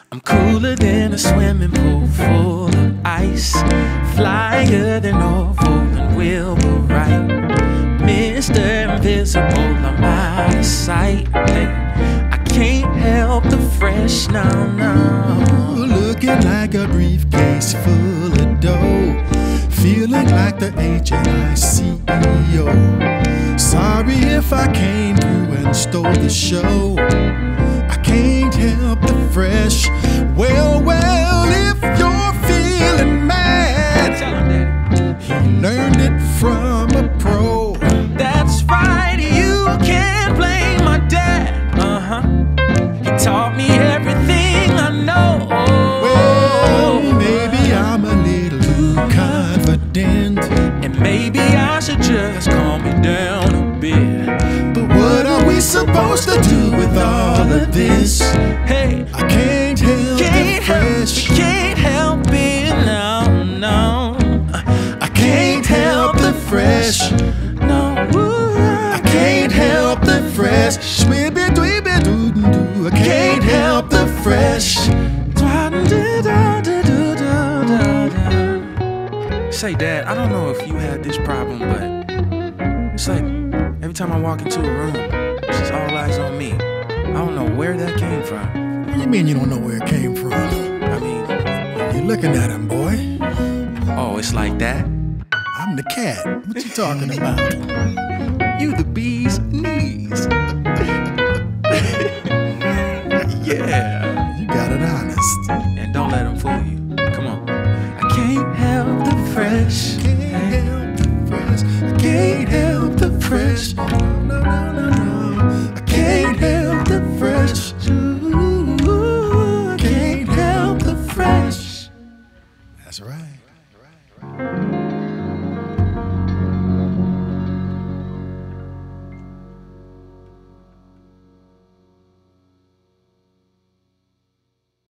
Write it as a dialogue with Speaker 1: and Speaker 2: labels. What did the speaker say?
Speaker 1: I'm cooler than a swimming pool full of ice, flyer than Orville and Wilbur Wright, Mr. Invisible, I'm out of sight. Hey, I can't help the fresh, no.
Speaker 2: Looking like a briefcase full of dough, feeling like the H.N.I.C.E.O. Sorry if I came through and stole the show. I can't help the fresh. Well, if you're feeling mad, he learned it from a pro.
Speaker 1: That's right, you can't blame my dad. He taught me everything I know.
Speaker 2: Well, maybe I'm a little too confident,
Speaker 1: and maybe I should just calm me down a bit.
Speaker 2: But what are we supposed to do with all of this?
Speaker 1: Hey,
Speaker 2: I can't help the fresh.
Speaker 1: Can't help it, no.
Speaker 2: I can't help the fresh.
Speaker 1: No,
Speaker 2: I can't help the fresh. I can't help the fresh.
Speaker 1: Say, Dad, I don't know if you had this problem, but it's like every time I walk into a room, it's just all eyes on me. I don't know where that came from.
Speaker 2: What do you mean you don't know where it came from?
Speaker 1: I mean,
Speaker 2: you're looking at him, boy.
Speaker 1: Oh, it's like that?
Speaker 2: I'm the cat. What you talking about?
Speaker 1: You the bee's knees. Yeah.
Speaker 2: You got it honest.
Speaker 1: And don't let him fool you. Come on. I can't help the fresh.
Speaker 2: Can't help the fresh. I can't help the fresh. No. I can't help the fresh. Ooh, I can't help the fresh. That's right.